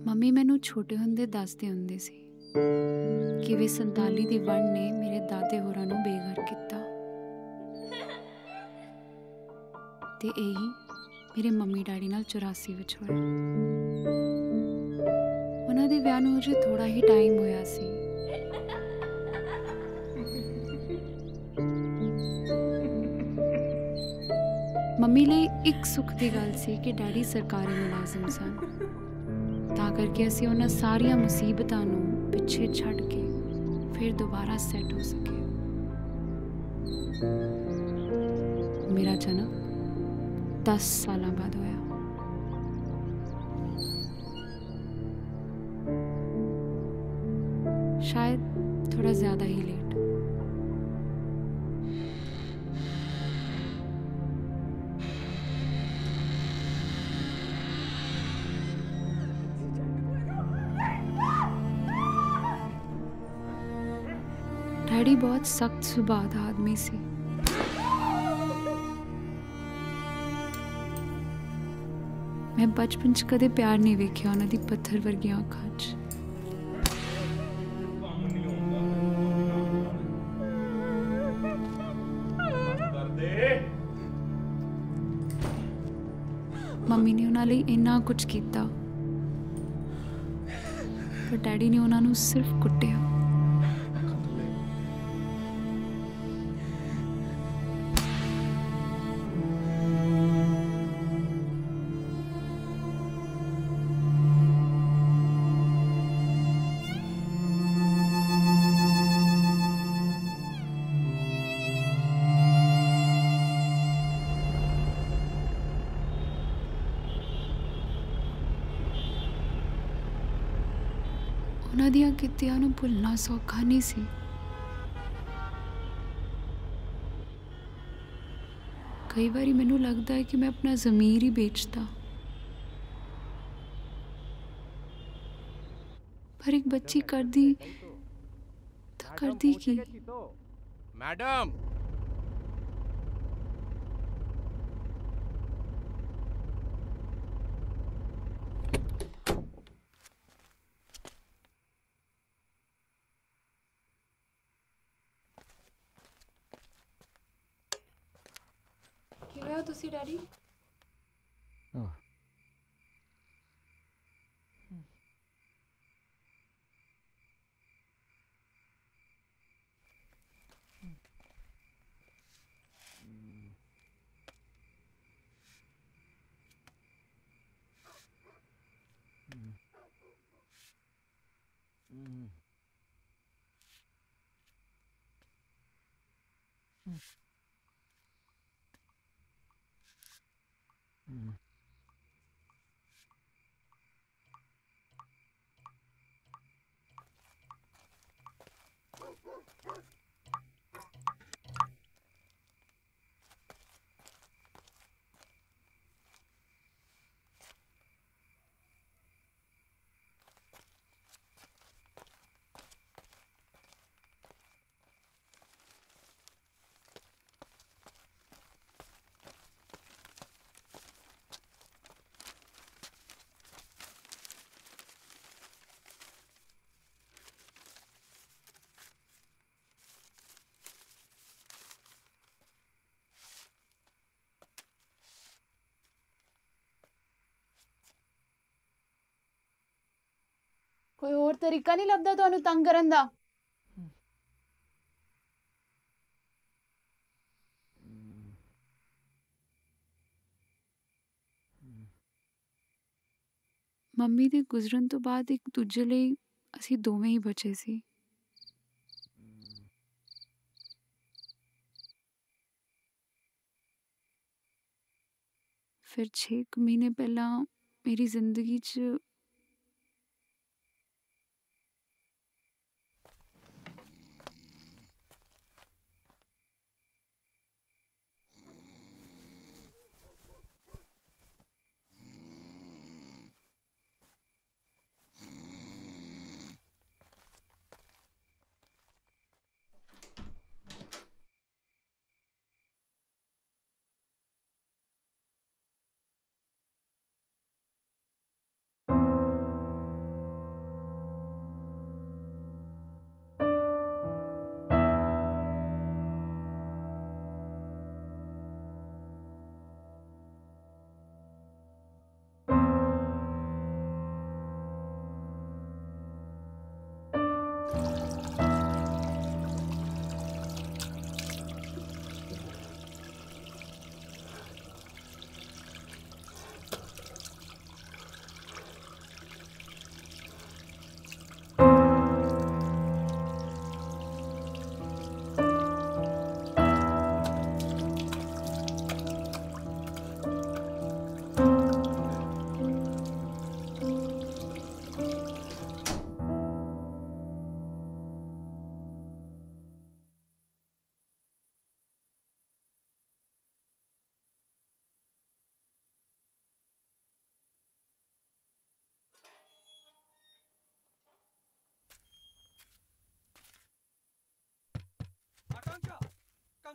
Mummy ਮੈਨੂੰ ਛੋਟੇ ਹੁੰਦੇ ਦੱਸਦੇ ਹੁੰਦੇ ਸੀ ਕਿਵੇਂ 47 ਦੀ ਵੰਡ ਨੇ ਮੇਰੇ ਦਾਦੇ ਹੋਰਾਂ ਨੂੰ ਬੇਘਰ ਕੀਤਾ ਤੇ ਇਹੀ ਮੇਰੇ ਮੰਮੀ ਡੈਡੀ ਨਾਲ 84 ਵਿੱਚ ਹੋਇਆ। ਉਹਨਾਂ ਦੇ ਵਿਆਹ ਨੂੰ ਅਜੇ ਥੋੜਾ ਹੀ ਟਾਈਮ ਹੋਇਆ ਸੀ। ਮੰਮੀ ਲਈ ਇੱਕ ਸੁੱਖ ਦੀ ਗੱਲ ਸੀ ਕਿ ਡੈਡੀ ਸਰਕਾਰੀ ਮੁਲਾਜ਼ਮ ਸਨ, ਤਾਂ ਕਰਕੇ ਅਸੀਂ ਉਹਨਾਂ ਸਾਰੀਆਂ ਮੁਸੀਬਤਾਂ ਨੂੰ ਪਿੱਛੇ ਛੱਡ ਕੇ ਫਿਰ ਦੁਬਾਰਾ ਸੈੱਟ ਹੋ ਸਕੇ। ਮੇਰਾ ਜਨਮ 10 ਸਾਲਾਂ ਬਾਅਦ ਹੋਇਆ। शायद थोड़ा ज़्यादा ही लेट। डैडी बहुत सख्त सुभाव दा आदमी सी। मैं बचपन च कदे प्यार नहीं वेख्या उन्हां दी पत्थर वर्गियां अखां च। ਮੰਮੀ ਨੇ ਉਹਨਾਂ ਲਈ ਇੰਨਾ ਕੁਝ ਕੀਤਾ, ਪਰ ਡੈਡੀ ਨੇ ਉਹਨਾਂ ਨੂੰ ਸਿਰਫ ਕੁੱਟਿਆ। ਉਹਨਾਂ ਦੀਆਂ ਕੀਤੀਆਂ ਨੂੰ ਭੁੱਲਣਾ ਸੌਖਾ ਨਹੀਂ ਸੀ। ਕਈ ਵਾਰੀ ਮੈਨੂੰ ਲੱਗਦਾ ਹੈ ਕਿ ਮੈਂ ਆਪਣਾ ਜ਼ਮੀਰ ਹੀ ਵੇਚਤਾ, ਪਰ ਇੱਕ ਬੱਚੀ ਕਰਦੀ ਤਾਂ ਕਰਦੀ ਕੀ? ਮੈਡਮ ਕਿਵੇਂ ਹੋ ਤੁਸੀਂ ਡੈਡੀ? ਕੋਈ ਹੋਰ ਤਰੀਕਾ ਨਹੀਂ ਲੱਭਦਾ ਤੁਹਾਨੂੰ ਤੰਗ ਕਰਨ ਦਾ? ਮੰਮੀ ਦੇ ਗੁਜ਼ਰਨ ਤੋਂ ਬਾਅਦ ਇੱਕ ਦੂਜੇ ਲਈ ਅਸੀਂ ਦੋਵੇਂ ਹੀ ਬਚੇ ਸੀ। ਫਿਰ 6 ਮਹੀਨੇ ਪਹਿਲਾਂ ਮੇਰੀ ਜ਼ਿੰਦਗੀ 'ਚ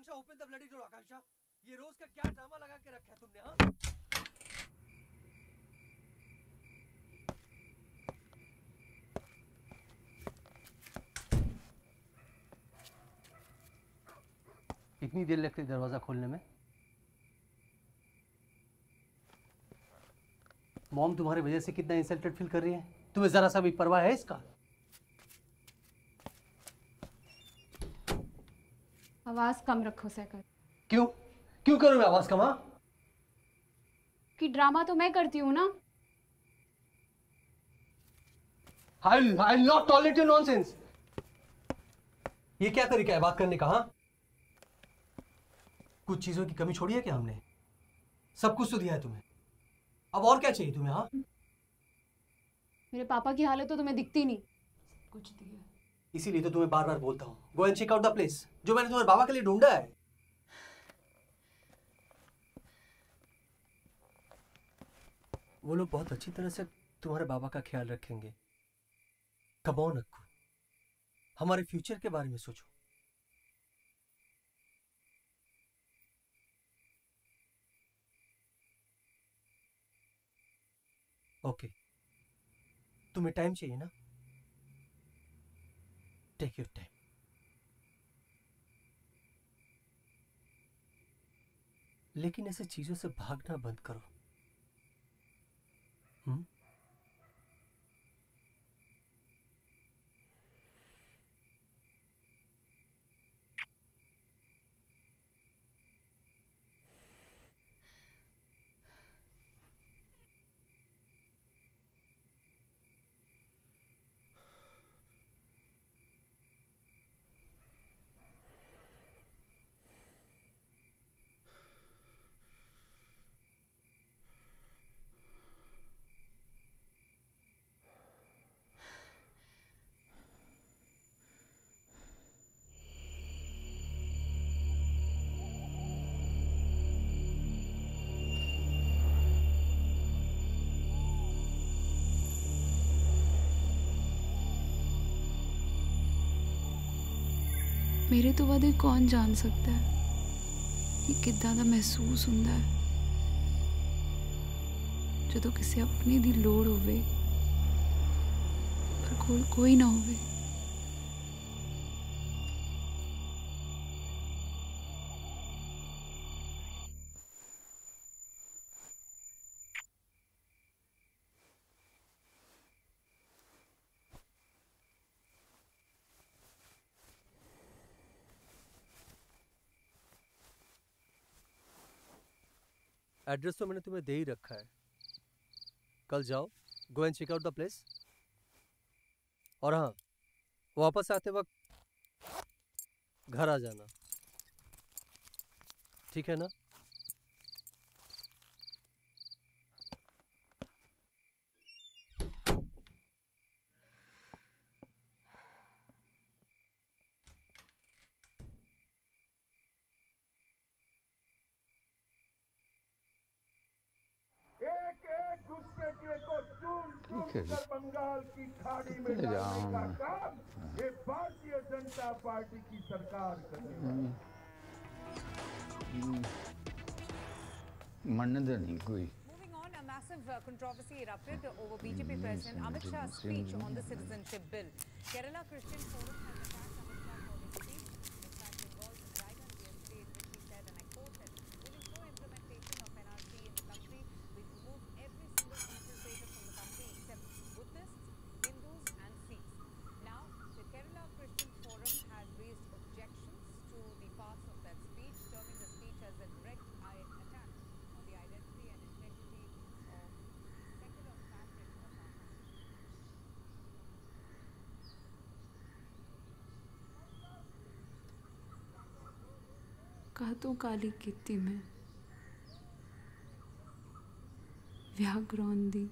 Akanksha, open the bloody door Akanksha. ये रोज का क्या ड्रामा लगा के रखा है तुमने? हाँ, कितनी देर लगती है दरवाजा खोलने में? मॉम तुम्हारी वजह से कितना इंसल्टेड फील कर रही है। तुम्हें जरा सा भी परवाह है इसका? आवाज कम रखो सैकत। क्यों क्यों करूं मैं आवाज कम? कि ड्रामा तो मैं करती हूँ ना। I'll not tolerate your nonsense. ये क्या तरीका है बात करने का? हाँ, कुछ चीजों की कमी छोड़ी है क्या हमने? सब कुछ तो दिया है तुम्हें, अब और क्या चाहिए तुम्हें? हाँ, मेरे पापा की हालत तो तुम्हें दिखती नहीं। कुछ दिया, इसीलिए तो तुम्हें बार बार बोलता हूँ, go and check out the place जो मैंने तुम्हारे बाबा के लिए ढूंढा है। वो लोग बहुत अच्छी तरह से तुम्हारे बाबा का ख्याल रखेंगे। कम ऑन अक्कू, हमारे फ्यूचर के बारे में सोचो। ओके, तुम्हें टाइम चाहिए ना? Take your time. लेकिन ऐसे चीजों से भागना बंद करो। मेरे तो वादे कौन जान सकता है कि किद्दां दा महसूस हुंदा है ਜਦੋਂ ਕਿਸੇ अपने ਦੀ ਲੋੜ ਹੋਵੇ ਪਰ ਕੋਲ ਕੋਈ ਨਾ ਹੋਵੇ। एड्रेस तो मैंने तुम्हें दे ही रखा है, कल जाओ, go and check out the place. और हाँ, वापस आते वक्त घर आ जाना, ठीक है ना? बंगाल की खाड़ी में डालने का काम ये भारतीय जनता पार्टी की सरकार करेगी। मन्नत नहीं कोई। Moving on, a massive controversy erupted over BJP President Amit Shah's speech on the citizenship bill. Kerala Christian Forum has attacked Amit Shah for his speech. In fact, Bengal's Raidan yesterday, in which he said, and I quote, that will ensure implementation of NRC in the country. We remove every single infiltrator from the country except Buddhists, Hindus and Sikhs. Now, the Kerala Christian Forum has raised objections to the parts of that speech, terming the speech as a direct attack on the identity and integrity of the secular fabric of our country. कातों काली कीती मैं विआह कराउण दी।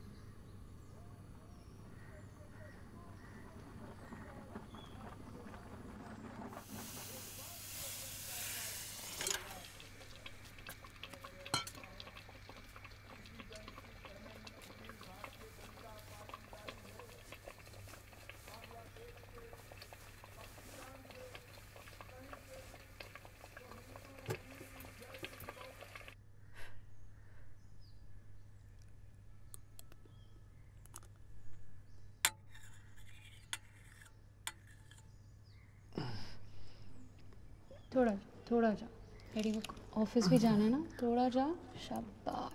थोड़ा जा daddy को office भी जाना है ना, थोड़ा जा। शाबाश।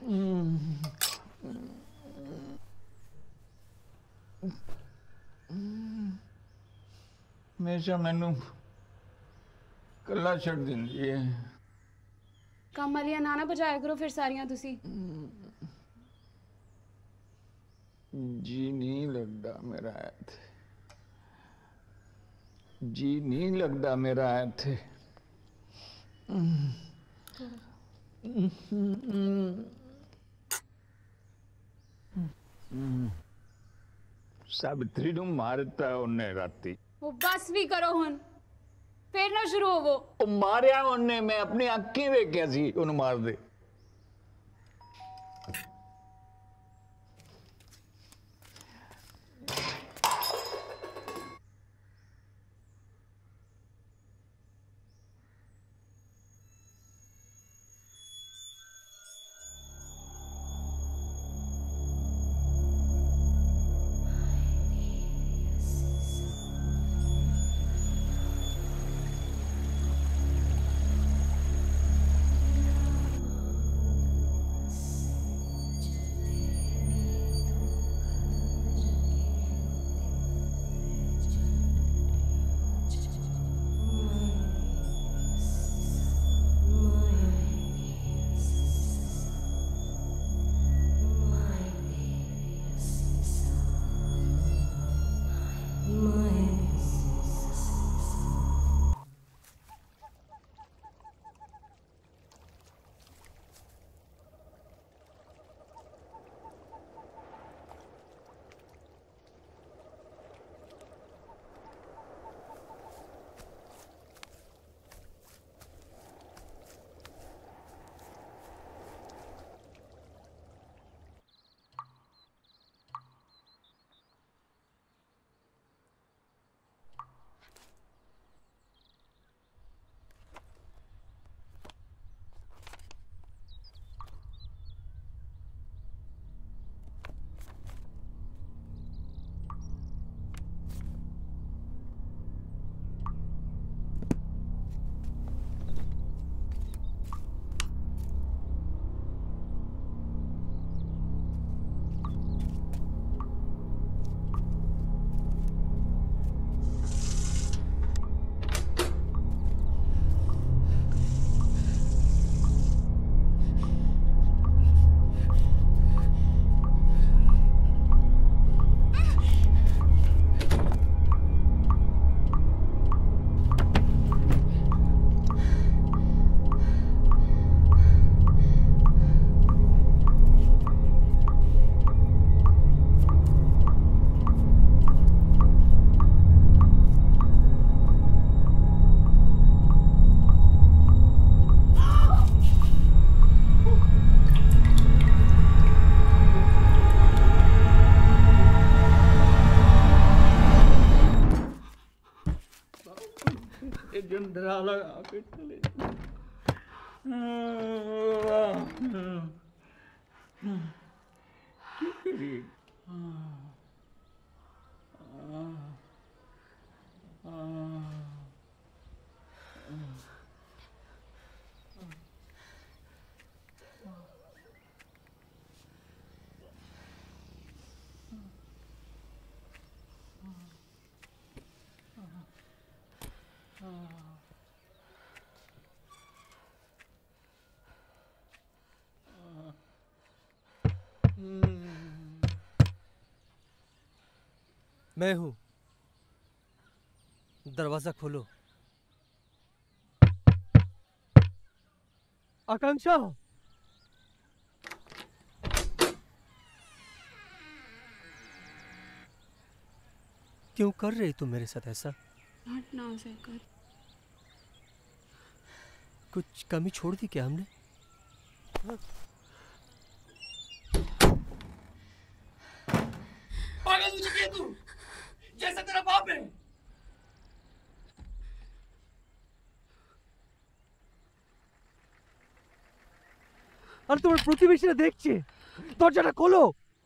हमेशा मैनू कला छड़ दिंदी है। काम वालियां ना बजाया करो फिर सारियां तुसी। जी नहीं लगता मेरा इत्थे, जी नहीं लगता मेरा इत्थे। सावित्री नू मार दिता उन्हें राती। वो बस भी करो हुन, फिर ना शुरू होवो। ओ मारिया उन्हें, मैं अपनी अक्खीं वेख्या सी उन्हें मार दे। डरा लगा के चले क्या करिए। मैं हूं, दरवाजा खोलो। आकांक्षा, क्यों कर रही तुम मेरे साथ ऐसा? Not now, Saikat. कुछ कमी छोड़ दी क्या हमने? पागल हो चुकी है तू, जैसा तेरा बाप है। আর তোমার প্রতিবেশীরা দেখছে, দরজাটা খোলো।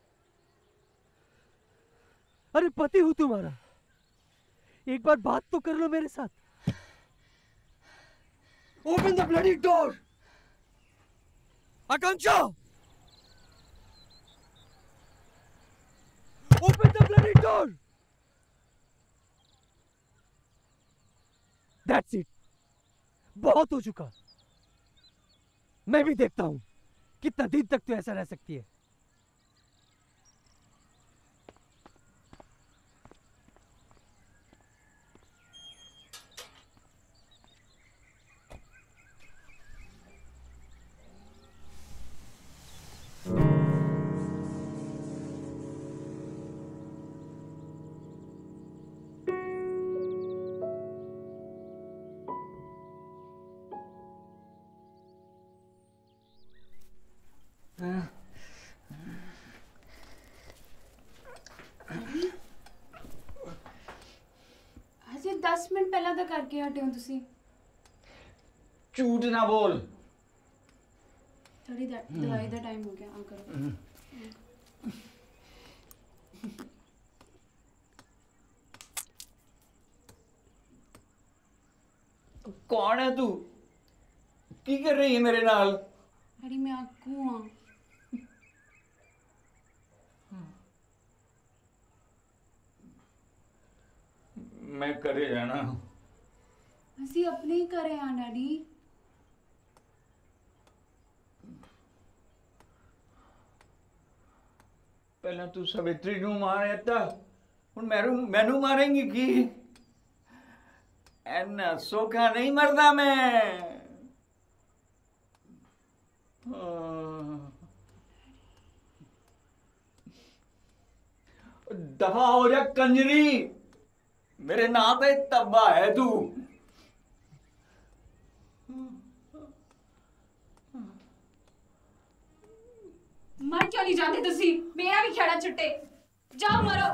अरे पति हूं तुम्हारा, एक बार बात तो कर लो मेरे साथ। Open the bloody door! Aakanksha! Open the bloody door! That's it. बहुत हो चुका. मैं भी देखता हूँ कितना दिन तक तू ऐसा रह सकती है. हजे 10 मिनट पहला तो करके हटे हो तुसी. झूठ ना बोल. थोड़ी दवाई दा टाइम हो गया. आ करो. कौन है तू? की कर रही है मेरे नाल? डैडी मैं आकू हाँ. मैं करे जाना. ਅਸੀਂ ਆਪਣੇ ਹੀ ਘਰੇ ਆ ਡੈਡੀ. पहला तू सवित्री नू मारे था, हुण मैनू मारेंगी की? ऐना सौखा नहीं मरदा मैं. दफा हो जा कंजरी. मेरे नाम पे तब्बा है तू. मर क्यों नहीं जाते तुसी? मेरा भी खेड़ा छुट्टे. जाओ मरो.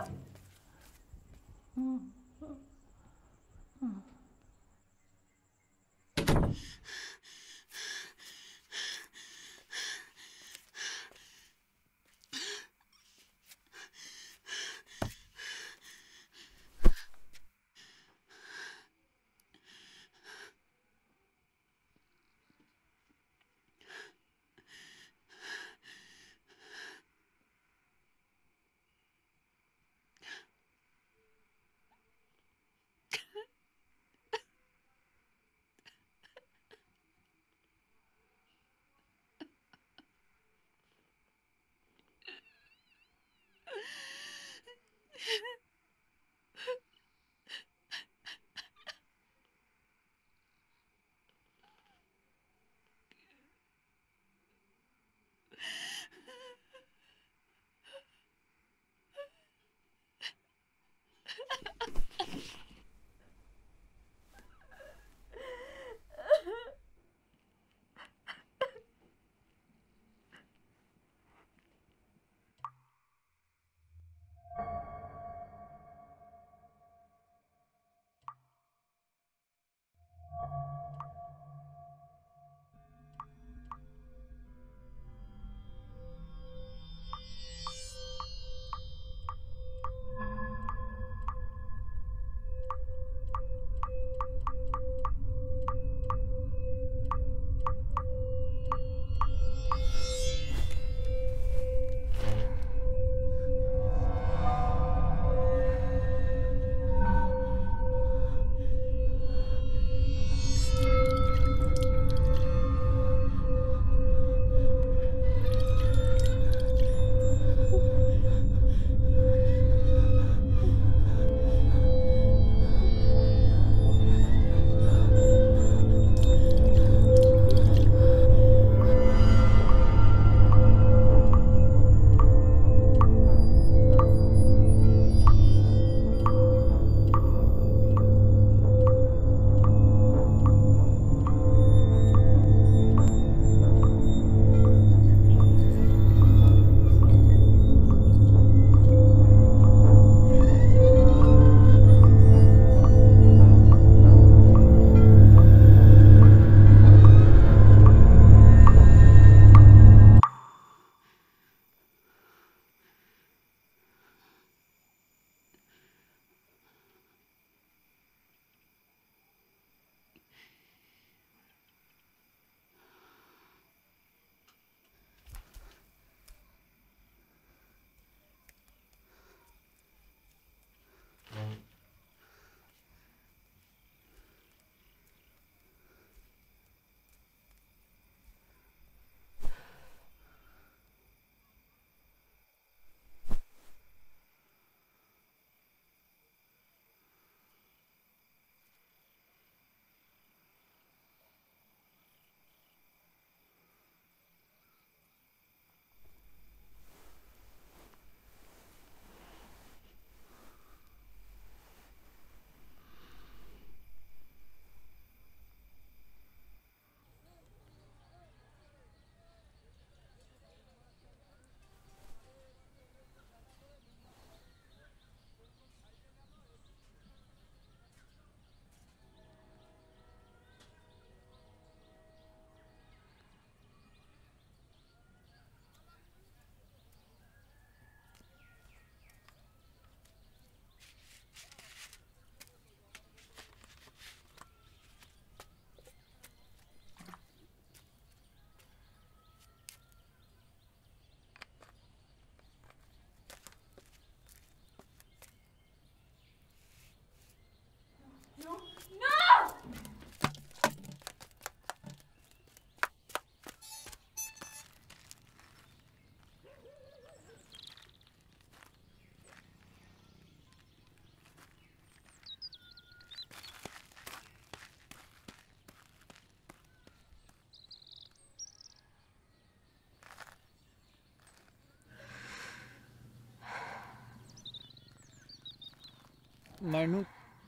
मैनू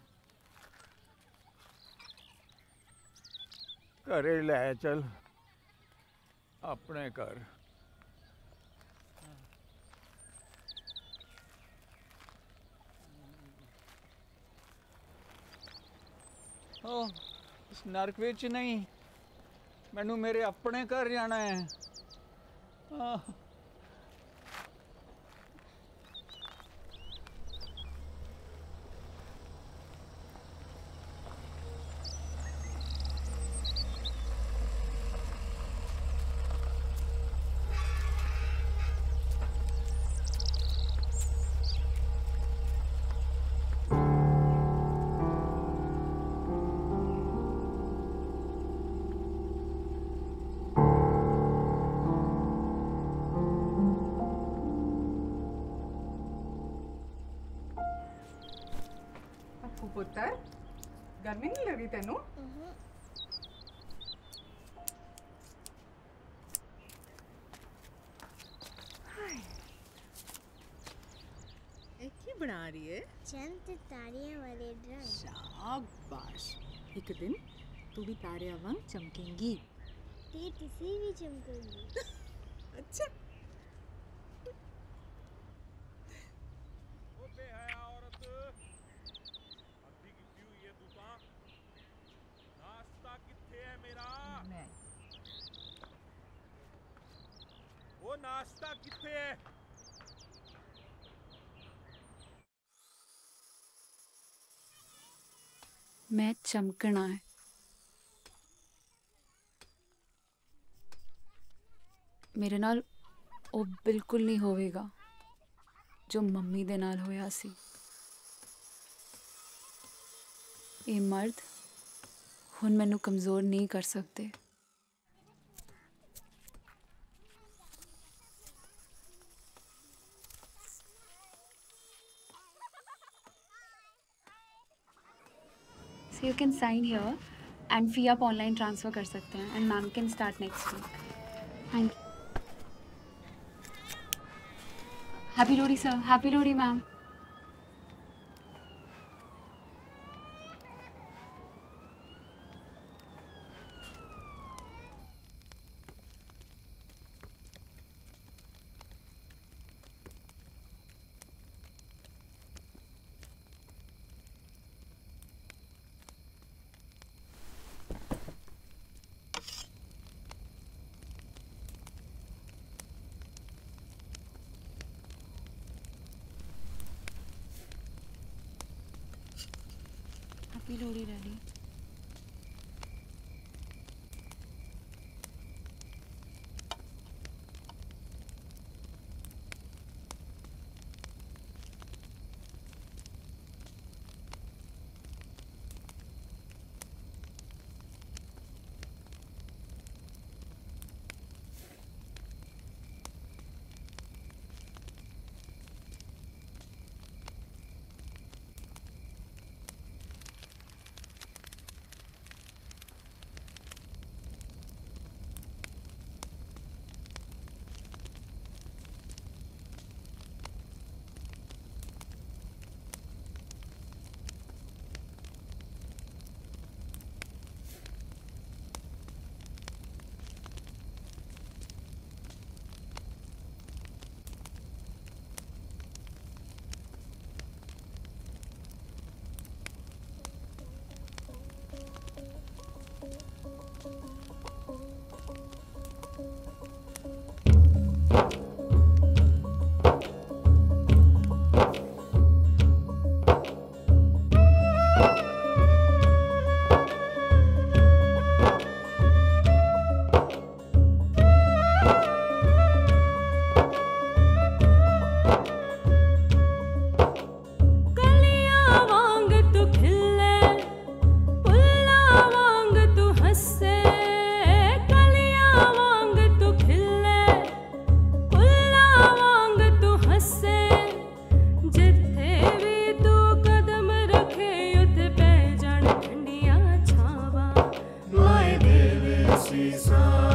घरे लै चल अपने घर। इस नरक विच नहीं, मैनू मेरे अपने घर जाना है। पुत्र गर्मी नहीं लगी तेनू? की बना रही है? चंद तारियां वाले ड्राइंग। शाबाश, एक दिन तू भी तारियां वांग चमकेंगी। ते किसी भी चमकेंगी। अच्छा। नाश्ता किथे है? मैं चमकना है। मेरे नाल ओ बिल्कुल नहीं होवेगा जो मम्मी दे नाल होया सी। ये मर्द हुन मैनू कमज़ोर नहीं कर सकते। So you can sign here and fee आप ऑनलाइन ट्रांसफ़र कर सकते हैं and ma'am can start next week. Thank you. Happy Lodi sir. Happy Lodi ma'am. Happy Lodi ready. Season.